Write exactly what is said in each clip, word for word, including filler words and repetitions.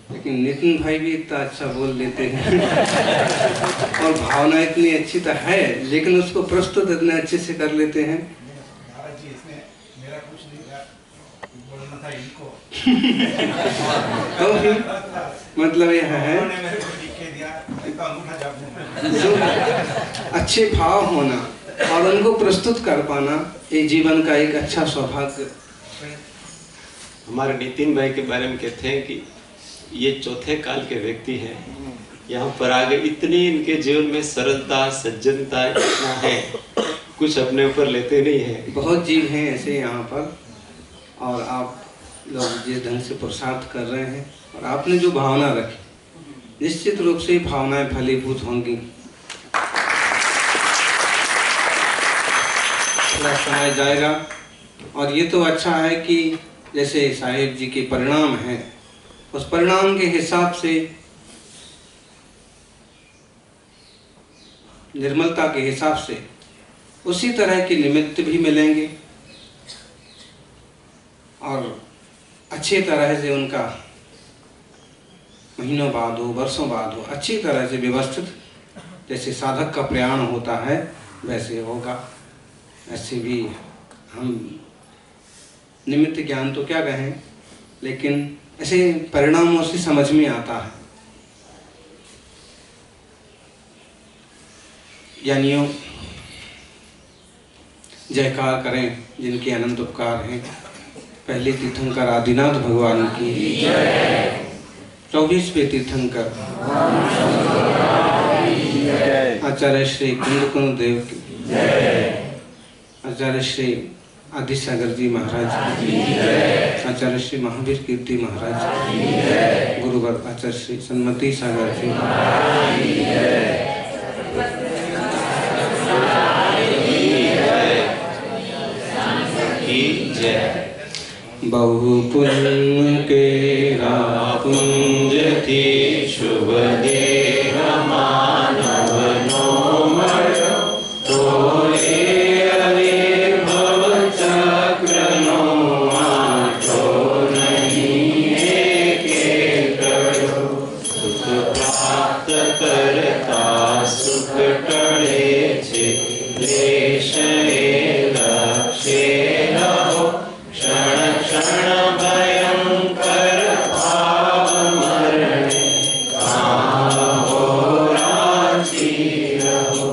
लेकिन नितिन भाई भी इतना अच्छा बोल लेते हैं और भावना इतनी अच्छी तो है, लेकिन उसको प्रस्तुत इतने अच्छे से कर लेते हैं। महाराज जी, इसमें मेरा कुछ नहीं था, बोलना था इनको। तो भी मतलब यह है उन्होंने मेरे को लिख के दिया, इसका अंगूठा छाप दूंगा। जो अच्छे भाव होना और उनको प्रस्तुत कर पाना, ये जीवन का एक अच्छा सौभाग्य। हमारे नितिन भाई के बारे में कहते हैं कि ये चौथे काल के व्यक्ति हैं। यहाँ पर आगे इतनी इनके जीवन में सरलता, सज्जनता इतना है, कुछ अपने ऊपर लेते नहीं है। बहुत जीव हैं ऐसे यहाँ पर, और आप लोग जिस ढंग से पुरुषार्थ कर रहे हैं और आपने जो भावना रखी, निश्चित रूप से भावनाएं फलीभूत होंगी। थोड़ा समय जाएगा, और ये तो अच्छा है कि जैसे साहिब जी के परिणाम हैं, उस परिणाम के हिसाब से, निर्मलता के हिसाब से उसी तरह के निमित्त भी मिलेंगे और अच्छी तरह से उनका महीनों बाद हो, वर्षों बाद हो, अच्छी तरह से व्यवस्थित जैसे साधक का प्रयाण होता है वैसे होगा। ऐसे भी हम निमित्त ज्ञान तो क्या कहें, लेकिन ऐसे परिणामों से समझ में आता है। यानियों जयकार करें जिनके अनंत उपकार हैं। पहले तीर्थंकर आदिनाथ भगवान की, चौबीसवें तीर्थंकर आचार्य श्री कुंदकुंद देव की, आचार्य श्री आदि सागर जी महाराज की, आचार्य श्री महावीर कीर्ति महाराज की, गुरुवर आचार्य श्री सन्मति सागर जी की जय। बहु पुण्य के पुंज थी शुभ देह मानव नो मरो, तोरे आविर्भव चक्र नो आठो नहीं एके करो। सुख प्राप्त करता सुख टळे छे, क्लेश ए लक्ष्य रहो, क्षण क्षण भयंकर भाव मरणे, काहो रांची रहो।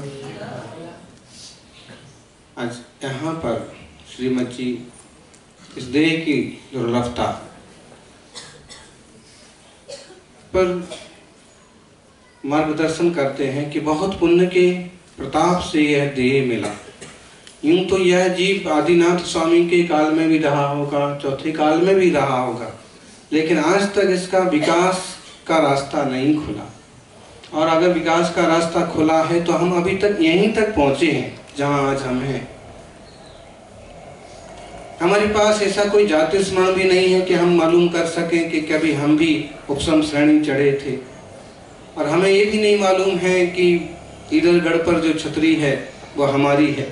आज यहाँ पर श्रीमद जी इस देह की दुर्लभता पर मार्गदर्शन करते हैं कि बहुत पुण्य के प्रताप से यह देह मिला। यूं तो यह जीव आदिनाथ स्वामी के काल में भी रहा होगा, चौथे काल में भी रहा होगा, लेकिन आज तक इसका विकास का रास्ता नहीं खुला। और अगर विकास का रास्ता खुला है तो हम अभी तक यहीं तक पहुंचे हैं जहां आज हम हैं। हमारे पास ऐसा कोई जाति स्मरण भी नहीं है कि हम मालूम कर सकें कि कभी हम भी उपसम श्रेणी चढ़े थे, और हमें ये भी नहीं मालूम है कि ईदरगढ़ पर जो छतरी है वो हमारी है।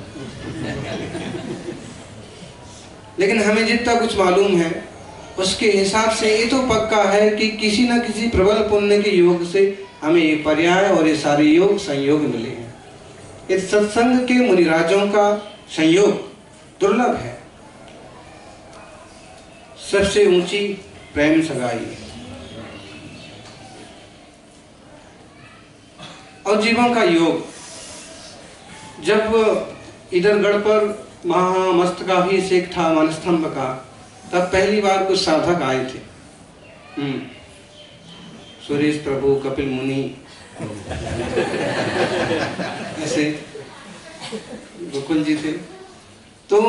लेकिन हमें जितना कुछ मालूम है उसके हिसाब से ये तो पक्का है कि किसी न किसी प्रबल पुण्य के योग से हमें ये पर्याय और ये सारे योग संयोग मिले हैं। इस सत्संग के मुनिराजों का संयोग दुर्लभ है। सबसे ऊंची प्रेम सगाई है, और जीवों का योग। जब ईदरगढ़ पर महामस्तकाभिषेक था मनस्तंभ का, तब पहली बार कुछ साधक आए थे। हम्म सुरेश प्रभु, कपिल मुनि, ऐसे गोकुल जी थे। तो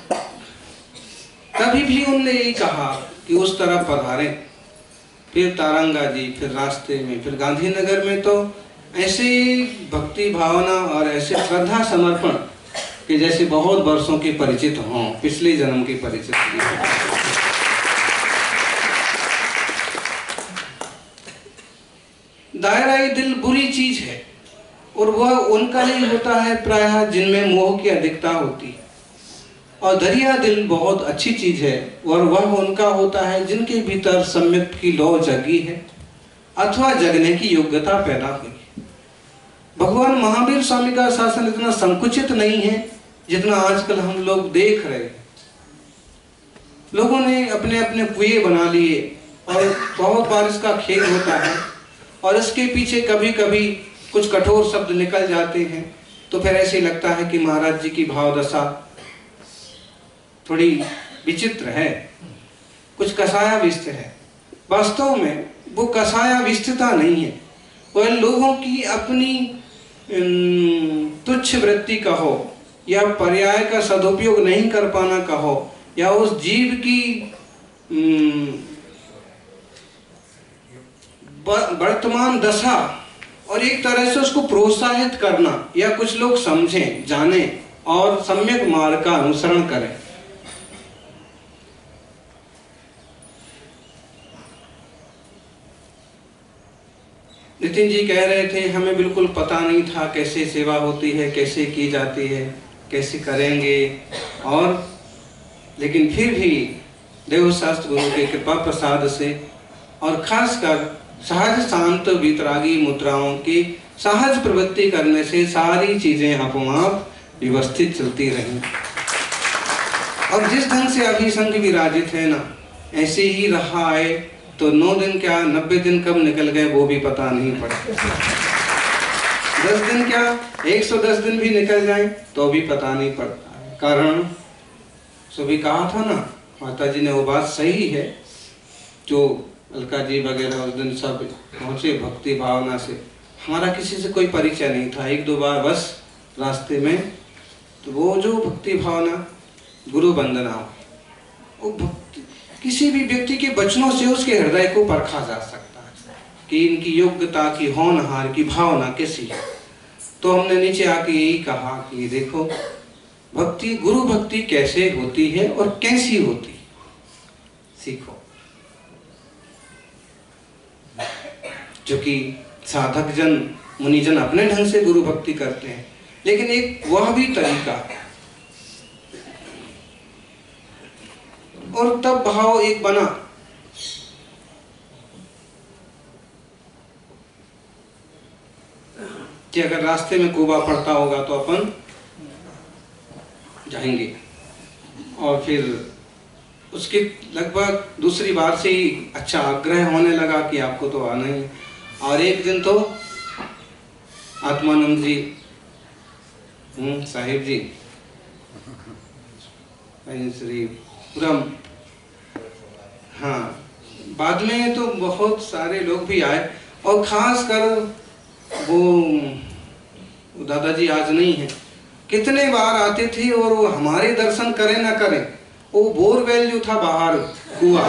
कभी भी उनने यही कहा कि उस तरह पधारें। फिर तारंगा जी, फिर रास्ते में, फिर गांधीनगर में तो ऐसे भक्ति भावना और ऐसे श्रद्धा समर्पण कि जैसे बहुत वर्षों के परिचित हों, पिछले जन्म के परिचित हों। दायरा दिल बुरी चीज है, और वह उनका नहीं होता है प्रायः जिनमें मोह की अधिकता होती है। और दरिया दिल बहुत अच्छी चीज है, और वह उनका होता है जिनके भीतर सम्यक की लौ जगी है अथवा जगने की योग्यता पैदा हुई। भगवान महावीर स्वामी का शासन इतना संकुचित नहीं है जितना आजकल हम लोग देख रहे हैं। लोगों ने अपने अपने कुएं बना लिए और बहुत बार इसका खेल होता है, और इसके पीछे कभी कभी कुछ कठोर शब्द निकल जाते हैं तो फिर ऐसे लगता है कि महाराज जी की भावदशा थोड़ी विचित्र है, कुछ कसायाविष्ट है। वास्तव में वो कसायाविष्टता नहीं है, वह लोगों की अपनी तुच्छ वृत्ति कहो या पर्याय का सदुपयोग नहीं कर पाना कहो, या उस जीव की वर्तमान दशा और एक तरह से उसको प्रोत्साहित करना, या कुछ लोग समझें जानें और सम्यक मार्ग का अनुसरण करें। नितिन जी कह रहे थे हमें बिल्कुल पता नहीं था कैसे सेवा होती है, कैसे की जाती है, कैसे करेंगे, और लेकिन फिर भी देवशास्त्र गुरु के कृपा प्रसाद से और खासकर सहज शांत वितरागी मुद्राओं की सहज प्रवृत्ति करने से सारी चीजें अपो आप व्यवस्थित चलती रही। और जिस ढंग से अभी संघ विराजित है ना, ऐसे ही रहा है तो नौ दिन क्या नब्बे दिन कब निकल गए वो भी पता नहीं पड़ा। दस दिन क्या एक सौ दस दिन भी निकल जाए तो भी पता नहीं पड़ता। कारण सुबह कहा था ना, माता जी ने वो बात सही है, जो अलका जी वगैरह उस दिन सब पहुंचे भक्ति भावना से। हमारा किसी से कोई परिचय नहीं था, एक दो बार बस रास्ते में, तो वो जो भक्ति भावना गुरु वंदना, वो भक्ति किसी भी व्यक्ति के वचनों से उसके हृदय को परखा जा सकता है कि इनकी योग्यता की होनहार की भावना कैसी है। तो हमने नीचे आके यही कहा कि देखो भक्ति, गुरु भक्ति कैसे होती है और कैसी होती है, सीखो। जो कि साधक जन मुनिजन अपने ढंग से गुरु भक्ति करते हैं, लेकिन एक वह भी तरीका है, और तब भाव एक बना कि अगर रास्ते में कुआं पड़ता होगा तो अपन जाएंगे। और फिर उसके लगभग दूसरी बार से ही अच्छा आग्रह होने लगा कि आपको तो आना ही। और एक दिन तो आत्मानंद जी हम्म साहिब जी श्री पूरा, हाँ, बाद में तो बहुत सारे लोग भी आए, और खास कर वो दादाजी आज नहीं है, कितने बार आते थे और वो हमारे दर्शन करें ना करें, वो बोरवेल जो था बाहर कुआं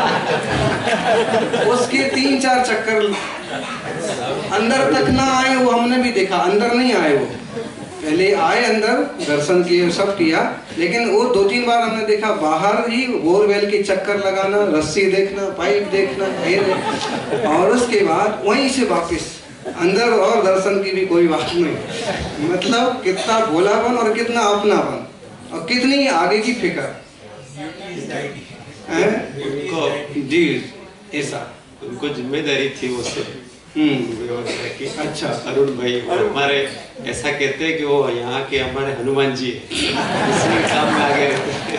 उसके तीन चार चक्कर, अंदर तक ना आए वो हमने भी देखा, अंदर नहीं आए वो, पहले आए अंदर दर्शन किए सब किया, लेकिन वो दो तीन बार हमने देखा बाहर ही बोरवेल के चक्कर लगाना, रस्सी देखना, पाइप देखना, फिर और उसके बाद वहीं से वापस अंदर, और दर्शन की भी कोई बात नहीं। मतलब कितना भोलापन और कितना अपनापन और कितनी आगे की फिक्र उनको जी, ऐसा उनको जिम्मेदारी थी वो सब व्यवस्था की। अच्छा, अरुण भाई हमारे ऐसा कहते हैं कि वो यहाँ के हमारे हनुमान जी है, इसमें काम में आगे रहते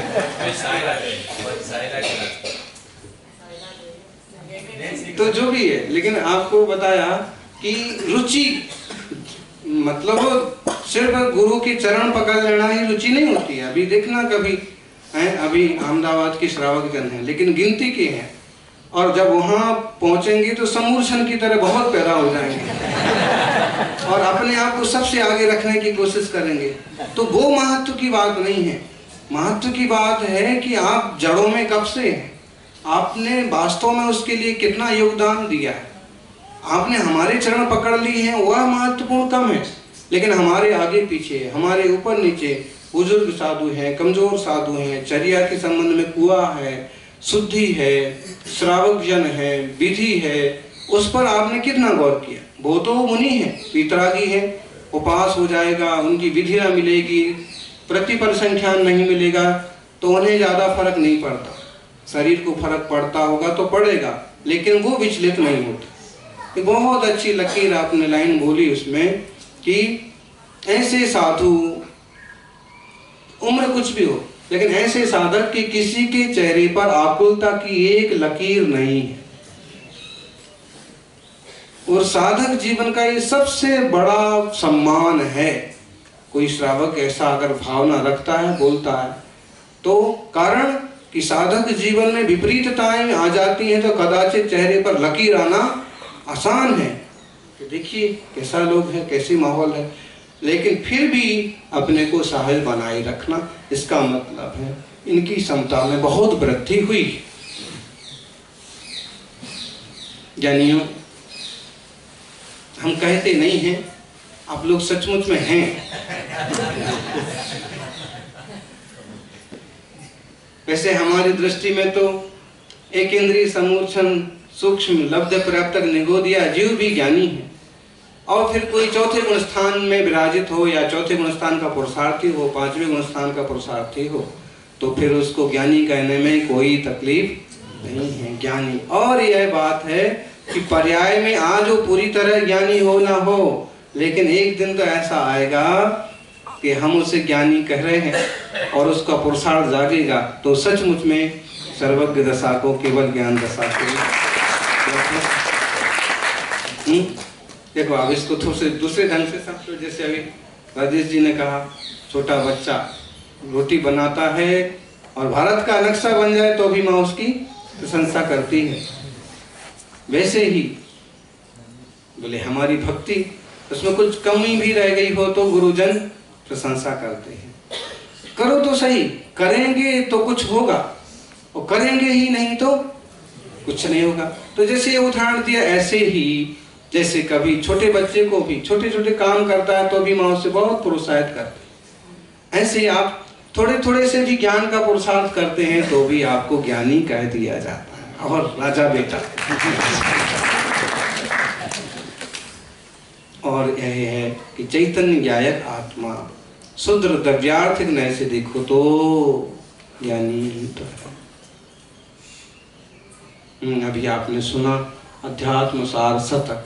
हैं। तो जो भी है, लेकिन आपको बताया कि रुचि मतलब सिर्फ गुरु के चरण पकड़ लेना ही रुचि नहीं होती है। अभी देखना कभी है, अभी अहमदाबाद के श्रावक जन हैं लेकिन गिनती के हैं, और जब वहां पहुंचेंगे तो समूर्छन की तरह बहुत पैदा हो जाएंगे और अपने आप को सबसे आगे रखने की कोशिश करेंगे। तो वो महत्व की बात नहीं है, महत्व की बात है कि आप जड़ों में कब से हैं, आपने वास्तव में उसके लिए कितना योगदान दिया है। आपने हमारे चरण पकड़ लिए हैं वह महत्वपूर्ण कम है, लेकिन हमारे आगे पीछे, हमारे ऊपर नीचे बुजुर्ग साधु हैं, कमजोर साधु हैं, चर्या के संबंध में कुआ है, शुद्धि है, श्रावक जन है, विधि है, उस पर आपने कितना गौर किया। वो तो मुनि है, वितरागी है, उपास हो जाएगा, उनकी विधि ना मिलेगी, प्रतिपल संख्यान नहीं मिलेगा तो उन्हें ज़्यादा फर्क नहीं पड़ता। शरीर को फर्क पड़ता होगा तो पड़ेगा, लेकिन वो विचलित नहीं होता। एक बहुत अच्छी लकीर आपने लाइन बोली उसमें कि ऐसे साधु, उम्र कुछ भी हो, लेकिन ऐसे साधक कि किसी के चेहरे पर आकुलता की एक लकीर नहीं है। और साधक जीवन का ये सबसे बड़ा सम्मान है। कोई श्रावक ऐसा अगर भावना रखता है, बोलता है, तो कारण कि साधक जीवन में विपरीतताएं आ जाती हैं तो कदाचित चेहरे पर लकीर आना आसान है कि देखिए कैसा लोग है, कैसी माहौल है, लेकिन फिर भी अपने को सहज बनाए रखना, इसका मतलब है इनकी क्षमता में बहुत वृद्धि हुई। ज्ञानियों, हम कहते नहीं हैं, आप लोग सचमुच में हैं। वैसे हमारी दृष्टि में तो एक इंद्रिय समूर्छन सूक्ष्म लब्ध प्राप्त निगोदिया जीव भी ज्ञानी है, और फिर कोई चौथे गुण स्थान में विराजित हो या चौथे गुण स्थान का पुरुषार्थी हो, पांचवें गुण स्थान का पुरुषार्थी हो, तो फिर उसको ज्ञानी कहने में कोई तकलीफ नहीं है, ज्ञानी। और यह बात है कि पर्याय में आज वो पूरी तरह ज्ञानी हो ना हो, लेकिन एक दिन तो ऐसा आएगा कि हम उसे ज्ञानी कह रहे हैं और उसका पुरुषार्थ जागेगा तो सचमुच में सर्वज्ञ दशा को केवल ज्ञान दशा को। देखो अब इसको थोड़े से दूसरे ढंग से समझो। जैसे अभी राजेश जी ने कहा, छोटा बच्चा रोटी बनाता है और भारत का नक्शा बन जाए तो भी माँ उसकी प्रशंसा करती है। वैसे ही बोले हमारी भक्ति, उसमें कुछ कमी भी रह गई हो तो गुरुजन प्रशंसा करते हैं। करो तो सही, करेंगे तो कुछ होगा, और करेंगे ही नहीं तो कुछ नहीं होगा। तो जैसे ये उदाहरण दिया, ऐसे ही जैसे कभी छोटे बच्चे को भी छोटे छोटे काम करता है तो भी माँ उससे बहुत प्रोत्साहित करते हैं, ऐसे ही आप थोड़े थोड़े से भी ज्ञान का पुरुषार्थ करते हैं तो भी आपको ज्ञानी कह दिया जाता है, और राजा बेटा। और यह है कि चैतन्य ज्ञायक आत्मा शुद्र द्रव्यार्थिक नय से देखो तो ज्ञानी ही तो है। अभी आपने सुना अध्यात्म सार शतक,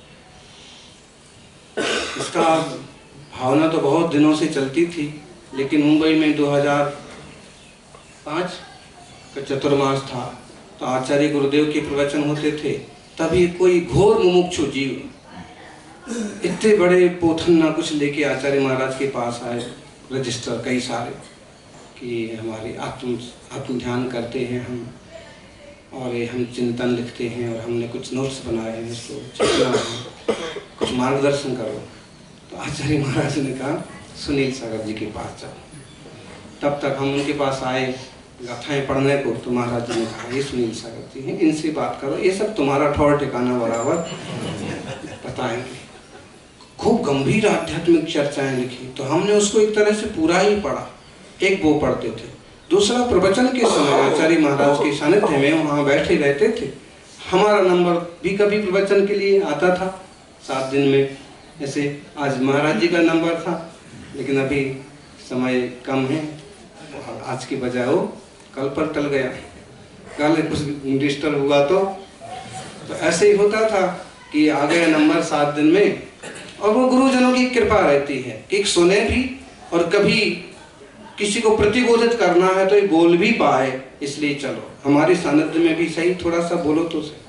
इसका भावना तो बहुत दिनों से चलती थी, लेकिन मुंबई में दो हज़ार पाँच का चतुर्मास था तो आचार्य गुरुदेव के प्रवचन होते थे। तभी कोई घोर मुमुक्षु जीव इतने बड़े पोथन्ना कुछ लेके आचार्य महाराज के पास आए, रजिस्टर कई सारे, कि हमारे आत्म आत्म ध्यान करते हैं हम, और ये हम चिंतन लिखते हैं और हमने कुछ नोट्स बनाए हैं, इसको चिंतना है, कुछ मार्गदर्शन करो। तो आचार्य महाराज ने कहा सुनील सागर जी के पास जाओ। तब तक हम उनके पास आए गाथाएं पढ़ने को, तो महाराज जी ने कहा ये सुनील सागर जी हैं, इनसे बात करो, ये सब तुम्हारा ठौर ठिकाना बराबर बताएंगे। खूब गंभीर आध्यात्मिक चर्चाएं लिखी, तो हमने उसको एक तरह से पूरा ही पढ़ा। एक वो पढ़ते थे, दूसरा प्रवचन के समय आचार्य महाराज के सानिध्य में वहाँ बैठे रहते थे। हमारा नंबर भी कभी प्रवचन के लिए आता था सात दिन में। ऐसे आज महाराज जी का नंबर था, लेकिन अभी समय कम है, आज की बजाय वो कल पर टल गया, कल कुछ डिस्टर्ब हुआ तो, तो ऐसे ही होता था कि आ गया नंबर सात दिन में। और वो गुरुजनों की कृपा रहती है कि सुने भी, और कभी किसी को प्रतिबोधित करना है तो ये बोल भी पाए, इसलिए चलो हमारे सानिध्य में भी सही, थोड़ा सा बोलो तो सही।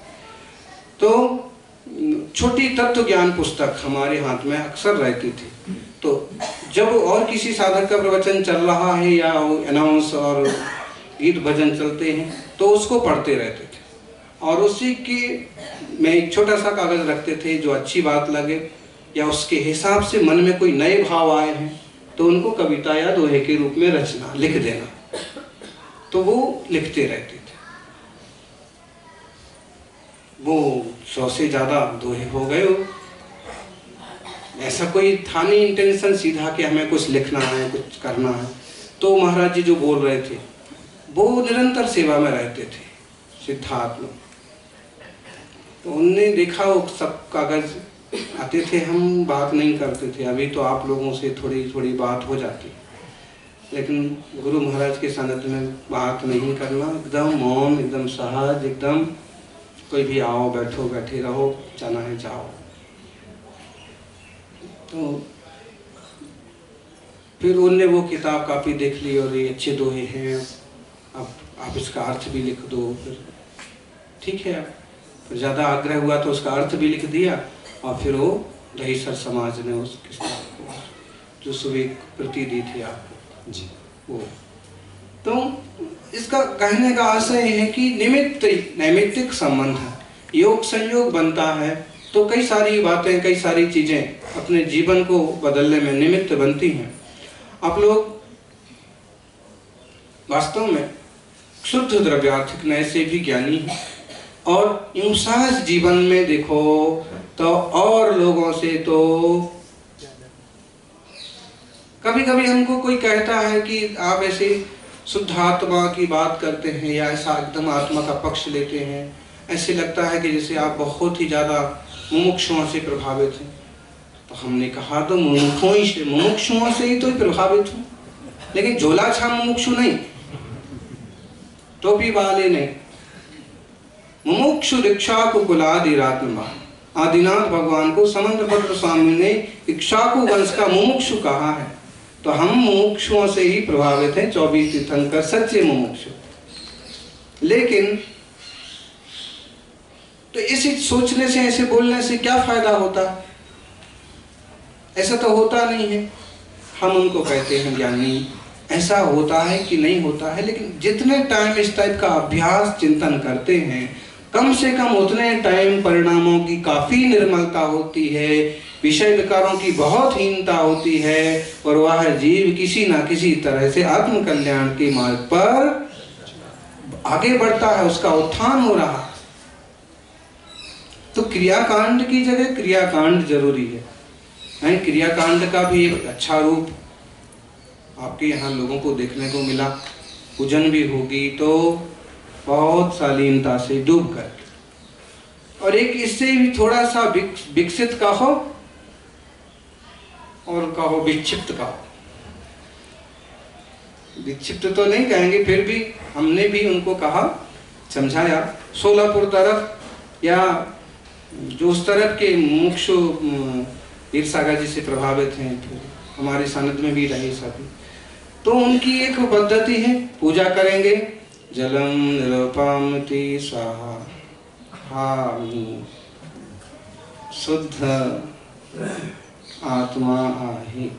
तो छोटी तत्व ज्ञान पुस्तक हमारे हाथ में अक्सर रहती थी, तो जब और किसी साधक का प्रवचन चल रहा है या अनाउंस और गीत भजन चलते हैं तो उसको पढ़ते रहते थे, और उसी के में एक छोटा सा कागज रखते थे, जो अच्छी बात लगे या उसके हिसाब से मन में कोई नए भाव आए हैं तो उनको कविता या दोहे के रूप में रचना लिख देना, तो वो लिखते रहते थे। वो सौ से ज्यादा दोहे हो गए। ऐसा कोई था नहीं इंटेंशन सीधा कि हमें कुछ लिखना है, कुछ करना है। तो महाराज जी जो बोल रहे थे वो निरंतर सेवा में रहते थे सिद्धार्थ में, तो उनने देखा वो सब कागज आते थे, हम बात नहीं करते थे। अभी तो आप लोगों से थोड़ी थोड़ी बात हो जाती, लेकिन गुरु महाराज के सानिध्य में बात नहीं करना, एकदम मौन, एकदम सहज, एकदम कोई भी आओ बैठो बैठे रहो, जाना है जाओ। तो फिर उनने वो किताब कापी देख ली और ये अच्छे दोहे हैं, अब आप इसका अर्थ भी लिख दो। फिर ठीक है, फिर ज़्यादा आग्रह हुआ तो उसका अर्थ भी लिख दिया और फिर वो दहीसर समाज ने उस किताब को जो सुबह प्रति दी थी आपको जी वो। तो इसका कहने का आशय है कि निमित्त नैमित्तिक संबंध है, योग संयोग बनता है तो कई सारी बातें, कई सारी चीज़ें अपने जीवन को बदलने में निमित्त बनती हैं। आप लोग वास्तव में शुद्ध द्रव्यार्थिक नए से भी ज्ञानी हैं और यूं सहज जीवन में देखो तो और लोगों से तो कभी कभी हमको कोई कहता है कि आप ऐसे शुद्ध आत्मा की बात करते हैं या ऐसा एकदम आत्मा का पक्ष लेते हैं, ऐसे लगता है कि जैसे आप बहुत ही ज़्यादा मुमुक्षुओं से प्रभावित हैं। तो हमने कहा तो मुमुक्षुओं से मुमुक्षुओं से ही तो प्रभावित हूँ, लेकिन झोला छाप मुमुक्षु नहीं, टोपी वाले नहीं। मुमुक्षु दीक्षाकु कुलादिरात्मा, आदिनाथ भगवान को समंत भद्र स्वामी ने इक्ष्वाकु वंश का मुमुक्षु कहा है। तो हम मुमुक्षुओं से ही प्रभावित हैं, चौबीस तीर्थंकर सच्चे मुमुक्षु। लेकिन तो इसी सोचने से, ऐसे बोलने से क्या फायदा होता? ऐसा तो होता नहीं है। हम उनको कहते हैं ज्ञानी, ऐसा होता है कि नहीं होता है, लेकिन जितने टाइम इस टाइप का अभ्यास चिंतन करते हैं, कम से कम उतने टाइम परिणामों की काफी निर्मलता होती है, विषय विकारों की बहुत हीनता होती है और वह जीव किसी ना किसी तरह से आत्म कल्याण के मार्ग पर आगे बढ़ता है, उसका उत्थान हो रहा। तो क्रियाकांड की जगह क्रियाकांड जरूरी है। नहीं, क्रियाकांड का भी एक अच्छा रूप आपके यहाँ लोगों को देखने को मिला। पूजन भी होगी तो बहुत शालीनता से डूब कर, और एक इससे भी थोड़ा सा विकसित कहो और कहो विक्षिप्त कहो। विक्षिप्त तो नहीं कहेंगे, फिर भी हमने भी उनको कहा, समझाया। सोलापुर तरफ या जो उस तरफ के मुमुक्षु वीर सागर जी से प्रभावित हैं, तो हमारे सानिध्य में भी रहे सभी, तो उनकी एक पद्धति है, पूजा करेंगे, जलम निरुपमति स्वाहा, हामी शुद्ध आत्मा आहे,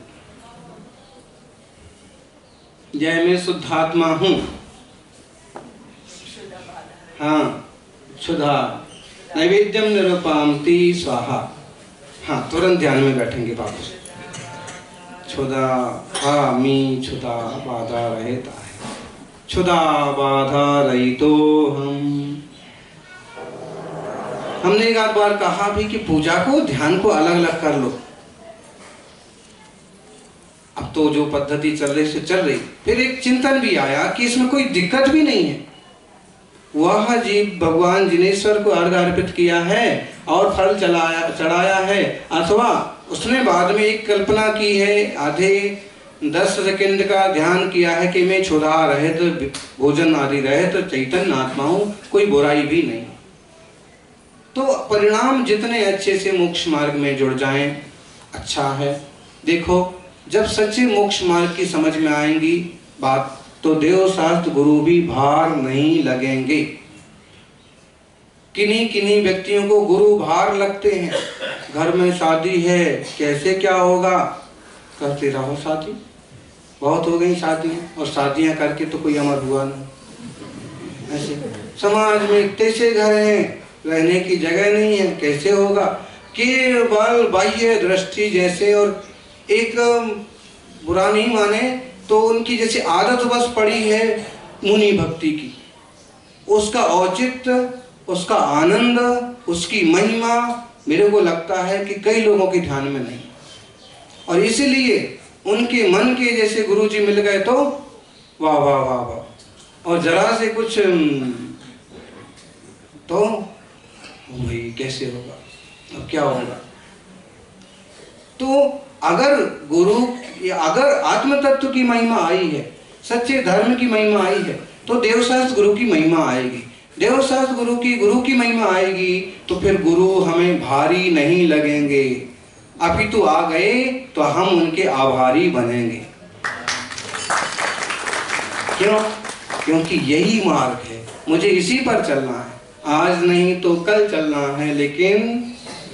जय मैं शुद्ध आत्मा हूँ। हाँ, क्षुधा नैवेद्यम निरुपमति स्वाहा। हाँ, तुरंत ध्यान में बैठेंगे वापस। क्षुधा हामी क्षुधा बाधा रहता है, क्षुधा बाधा रहितो हम। हमने एक आध बार कहा भी कि पूजा को, ध्यान को अलग अलग कर लो। अब तो जो पद्धति चल रही से चल रही, फिर एक चिंतन भी आया कि इसमें कोई दिक्कत भी नहीं है। वह जीव भगवान जिनेश्वर को अर्घ अर्पित किया है और फल चलाया चढ़ाया है, अथवा उसने बाद में एक कल्पना की है, आधे दस सेकंड का ध्यान किया है कि मैं क्षुधा रहित, भोजन आदि रहित चैतन्य आत्मा हूँ, कोई बुराई भी नहीं। तो परिणाम जितने अच्छे से मोक्ष मार्ग में जुड़ जाएं, अच्छा है। देखो, जब सच्चे मोक्ष मार्ग की समझ में आएंगी बात, तो देव शास्त्र गुरु भी भार नहीं लगेंगे। किन्हीं किन्हीं व्यक्तियों को गुरु भार लगते हैं। घर में शादी है, कैसे क्या होगा, करते रहो शादी, बहुत हो गई शादियां, और शादियां करके तो कोई अमर हुआ नहीं। ऐसे समाज में कैसे घर हैं, रहने की जगह नहीं है, कैसे होगा, केवल बाह्य दृष्टि जैसे, और एक बुरा नहीं माने तो उनकी जैसे आदत बस पड़ी है मुनि भक्ति की, उसका औचित्य, उसका आनंद, उसकी महिमा मेरे को लगता है कि कई लोगों के ध्यान में नहीं, और इसीलिए उनके मन के जैसे गुरु जी मिल गए तो वाह वाह वाह वाह, और जरा से कुछ तो भाई कैसे होगा, अब क्या होगा। तो अगर गुरु, अगर आत्म तत्व की महिमा आई है, सच्चे धर्म की महिमा आई है, तो देवशास्त्र गुरु की महिमा आएगी। देवशास्त्र गुरु की गुरु की महिमा आएगी तो फिर गुरु हमें भारी नहीं लगेंगे, अपितु आ गए तो हम उनके आभारी बनेंगे। क्यों? क्योंकि यही मार्ग है, मुझे इसी पर चलना है, आज नहीं तो कल चलना है, लेकिन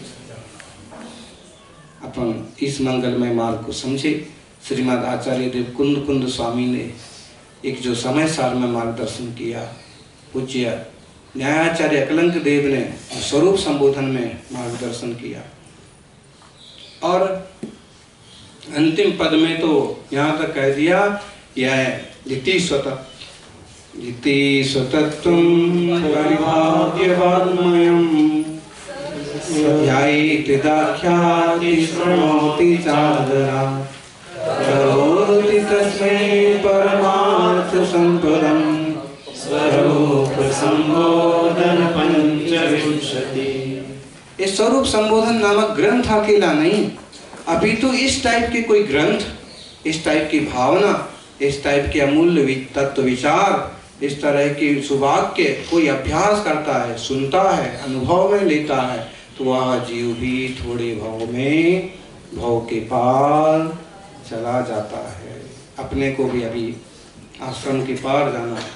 अपन इस मंगलमय मार्ग को समझे। श्रीमद आचार्य देव कुंद कुंद स्वामी ने एक जो समय सार में मार्गदर्शन किया, पूज्य न्यायाचार्य अकलंक देव ने स्वरूप संबोधन में मार्गदर्शन किया, और अंतिम पद में तो यहाँ तक कह दिया, यह जिति स्वतः जिति स्वतत्वं परिभाव्यवान्मयम् ध्यायेति दाख्याति शृणोति चादरात् करोति तस्मै परमार्थ संपदम् स्वरूप संबोधन पंचविंशति। इस स्वरूप संबोधन नामक ग्रंथ अकेला नहीं, अपितु इस टाइप के कोई ग्रंथ, इस टाइप की भावना, इस टाइप के अमूल्य तत्व विचार, इस तरह की सुवाक्य कोई अभ्यास करता है, सुनता है, अनुभव में लेता है, तो वह जीव भी थोड़े भाव में भाव के पार चला जाता है। अपने को भी अभी आश्रम के पार जाना है,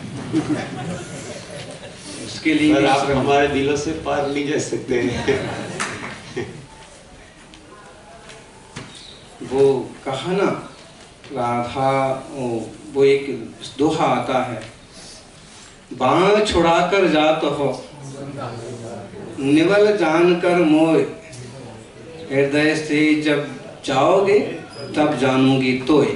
उसके लिए आप हमारे दिलों से पार नहीं जा सकते हैं। वो कहा ना, राधा, वो एक दोहा आता है, बाण छुड़ाकर जात हो निवल जानकर मोय, हृदय से जब जाओगे तब जानूंगी तोय।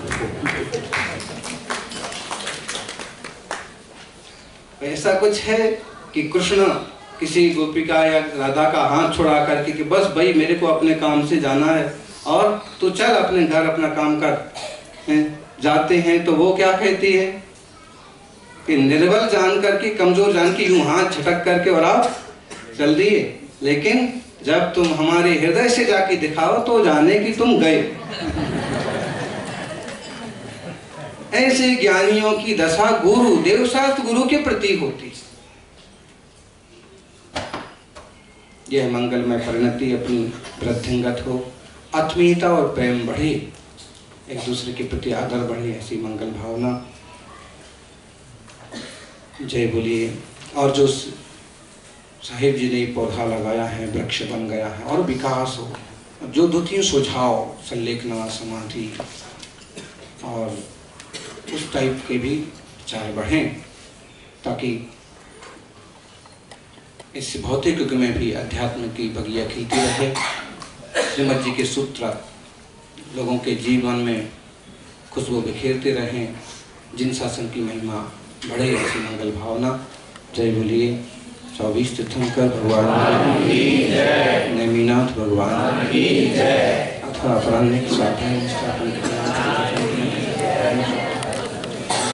ऐसा कुछ है कि कृष्ण किसी गोपिका या राधा का हाथ छुड़ा करके कि बस भाई मेरे को अपने काम से जाना है और तू चल अपने घर अपना काम कर, हैं? जाते हैं तो वो क्या कहती है कि निर्बल जान करके, कमजोर जान के यूं हाथ झटक करके और आप चल दिए, लेकिन जब तुम हमारे हृदय से जाके दिखाओ तो जाने कि तुम गए। ऐसे ज्ञानियों की दशा गुरु, देवशास्त्र गुरु के प्रति होती। यह मंगलमय परिणति अपनी वृद्धिंगत हो, आत्मीयता और प्रेम बढ़े, एक दूसरे के प्रति आदर बढ़े, ऐसी मंगल भावना। जय बोलिए। और जो साहिब जी ने पौधा लगाया है, वृक्ष बन गया है और विकास हो, जो दो तीन सुझाव, संलेखना, समाधि और उस टाइप के भी विचार बढ़ें, ताकि इस भौतिक युग में भी अध्यात्म की बगिया खिलती रहे। श्रीमद जी के सूत्र लोगों के जीवन में खुशबू बिखेरते रहें, जिन शासन की महिमा बढ़े, ऐसी मंगल भावना। जय बोलिए। चौबीस तीर्थंकर भगवान की जय, नेमिनाथ भगवान की जय। अथवा अपराह्न की साधना स्थापन किया।